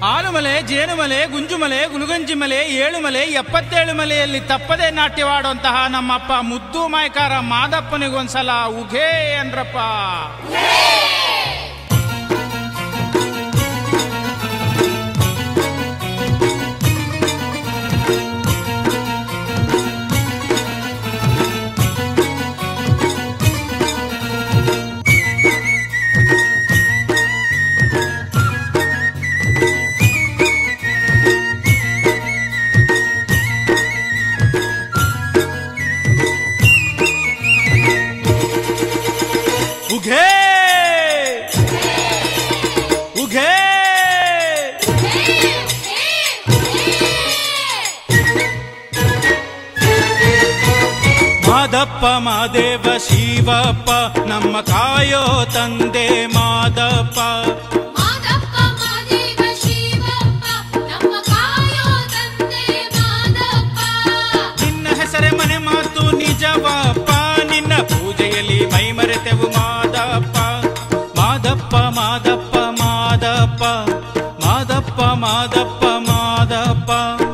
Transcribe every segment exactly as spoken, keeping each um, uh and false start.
ಆಲುಮಲೆ, ಜೇನುಮಲೆ, ಗುಂಜುಮಲೆ, ಗುಲುಗಂಜಿಮಲೆ, ಏಳುಮಲೆ, ಎಪ್ಪತ್ತೇಳು ಮಲೆಯಲ್ಲಿ ತಪ್ಪದೇ ನಾಟ್ಯವಾಡುವಂತಹ ನಮ್ಮಪ್ಪ ಮುದ್ದು ಮಾಯ್ಕಾರ ಮಾದಪ್ಪನಿಗೊಂದ್ಸಲ ಉಘೇ ಅಂದ್ರಪ್ಪ. ಉಘೇ ಉಘೇ ಮಾದಪ್ಪ ಮಾದೇವ ಶಿವಪ್ಪ ನಮ್ಮ ಕಾಯೋ ತಂದೆ ಮಾದಪ್ಪ. ನಿನ್ನ ಹೆಸರೇ ಮನೆ ಮಾತು ನಿಜವಪ್ಪ, ನಿನ್ನ ಪೂಜೆಯಲ್ಲಿ ಮೈ ಮರೆತೆವು ಮಾದಪ್ಪ. ಮಾದಪ್ಪ ಮಾದಪ್ಪ ಮಾದಪ್ಪ ಮಾದಪ್ಪ ಮಾದಪ್ಪ ಮಾದಪ್ಪ.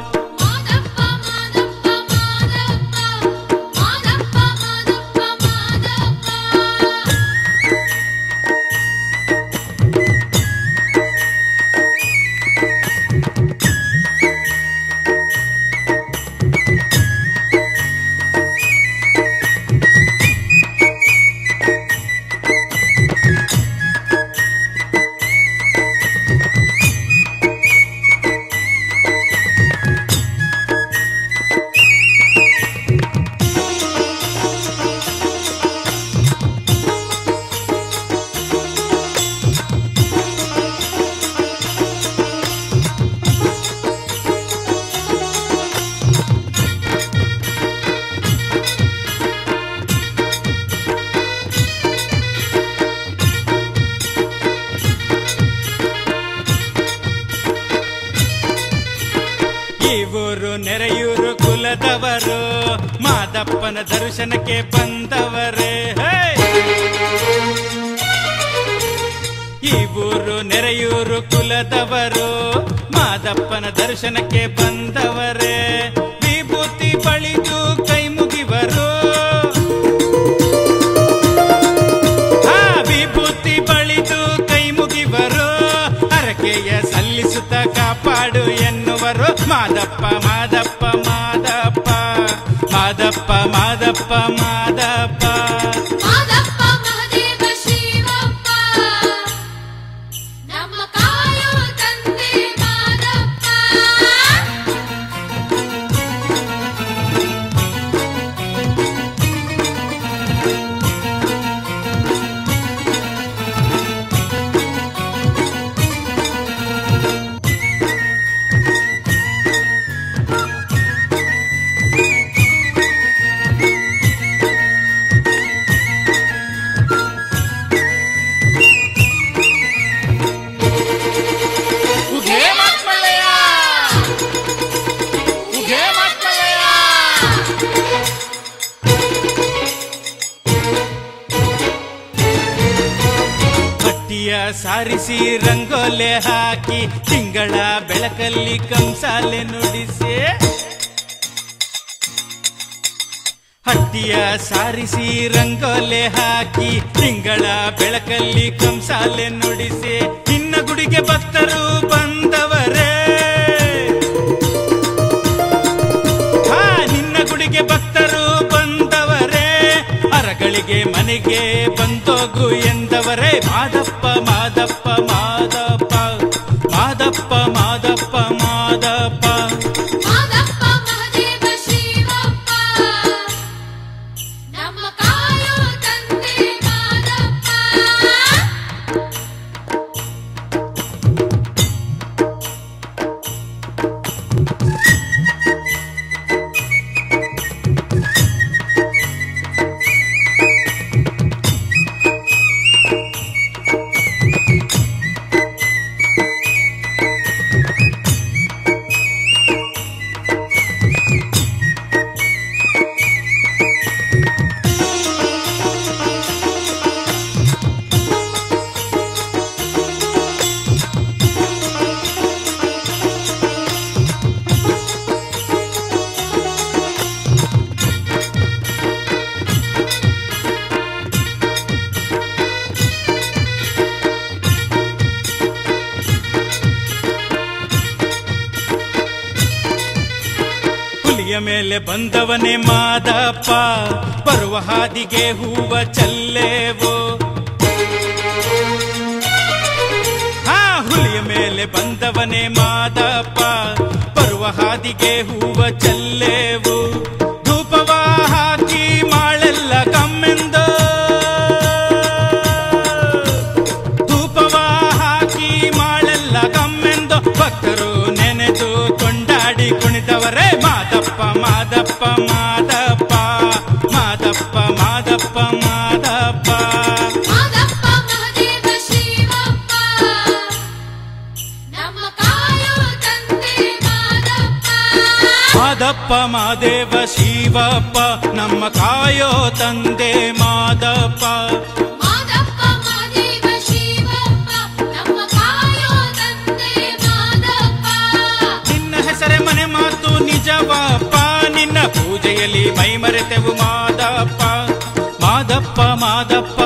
ಇವರು ನೆರೆಯೂರು ಕುಲದವರು, ಮಾದಪ್ಪನ ದರ್ಶನಕ್ಕೆ ಬಂದವರೇ. ಇವರು ನೆರೆಯೂರು ಕುಲದವರು, ಮಾದಪ್ಪನ ದರ್ಶನಕ್ಕೆ ಬಂದವರೇ. ವಿಭೂತಿ ಬಳಿದು ಕೈ ಮುಗಿವರು, ಆ ವಿಭೂತಿ ಬಳಿದು ಕೈ ಮುಗಿವರು. ಹರಕೆಯ ಸಲ್ಲಿಸುತ್ತ ಕಾಪಾಡು ಎನ್ನುವರು. ಮಾದಪ್ಪ ಮಾದಪ್ಪ ಮಾದಪ್ಪ ಮಾದಪ್ಪ ಮಾದಪ್ಪ ಮಾದಪ್ಪ. ಮಾದಪ್ಪ ಮಹಾದೇವ ಶಿವಪ್ಪ ನಮ್ಮ ಕಾಯೋ ತಂದೆ ಮಾದಪ್ಪ. ಸಾರಿಸಿ ರಂಗೋಲೆ ಹಾಕಿ ತಿಂಗಳ ಬೆಳಕಲ್ಲಿ ಕಂಸಾಲೆ ನುಡಿಸಿ, ಹಟ್ಟಿಯ ಸಾರಿಸಿ ರಂಗೋಲೆ ಹಾಕಿ ತಿಂಗಳ ಬೆಳಕಲ್ಲಿ ಕಂಸಾಲೆ ನುಡಿಸಿ. ನಿನ್ನ ಗುಡಿಗೆ ಭಕ್ತರು ಬಂದವರೇ, ಹಾ ನಿನ್ನ ಗುಡಿಗೆ ಭಕ್ತರು ಬಂದವರೇ. ಅರಗಳಿಗೆ ಮನೆಗೆ ಬಂದೋಗು ಎಂದವರೇ. ಮಾದಪ್ಪ ಮಾದಪ್ಪ ಮಾದಪ್ಪ ಮಾದಪ್ಪ ಮಾದಪ್ಪ ಮಾದಪ್ಪ. ಮಾದಪ್ಪ ಮಹಾದೇವ ಶಿವಪ್ಪ ನಮ್ಮ ಕಾಯೋ ತಂದೆ ಮಾದಪ್ಪ. ಮೇಲೆ ಬಂದವನೇ ಮಾದಪ್ಪ, ಬರುವ ಹಾದಿಗೆ ಹೂವ ಚೆಲ್ಲೇವು. ಹಾ, ಹುಲಿಯ ಮೇಲೆ ಬಂದವನೇ ಮಾದಪ್ಪ, ಬರುವ ಹಾದಿಗೆ ಹೂವ ಚೆಲ್ಲೇವು. ಧೂಪವ ಹಾಕಿ ಮಾಳೆಲ್ಲ ಕಮ್ಮೆಂದು, ಧೂಪವ ಹಾಕಿ ಮಾಳೆಲ್ಲ ಕಮ್ಮೆಂದು ಭಕ್ತರು ನೆನೆದು ಕೊಂಡಾಡಿ ಕುಣಿದವರೇ ಮಾದಪ್ಪ ಮಾದಪ್ಪ ಮಾದಪ್ಪ ಮಾದಪ್ಪ ಮಾದಪ್ಪ ಮಾದಪ್ಪ. ಮಾದಪ್ಪ ಮಹದೇವ ಶಿವಪ್ಪ ನಮ್ಮ ಕಾಯೋ ತಂದೆ ಮಾದಪ್ಪ. ಮಾದಪ್ಪ ಮಾದೇವ ಶಿವಪ್ಪ ನಮ್ಮ ಕಾಯೋ ತಂದೆ ಮಾದಪ್ಪ. ಮಾದಪ್ಪ ಮಹದೇವ ಶಿವಪ್ಪ ನಮ್ಮ ಕಾಯೋ ತಂದೆ ಮಾದಪ್ಪ. ನಿನ್ನ ಹೆಸರೇ ಮನೆ ಮಾತು ನಿಜವಪ್ಪ, ನಿನ್ನ ಪೂಜೆಯಲ್ಲಿ ಮೈ ಮರೆತೆವು ಮಾದಪ್ಪ ಮಾದಪ್ಪ ಮಾದಪ್ಪ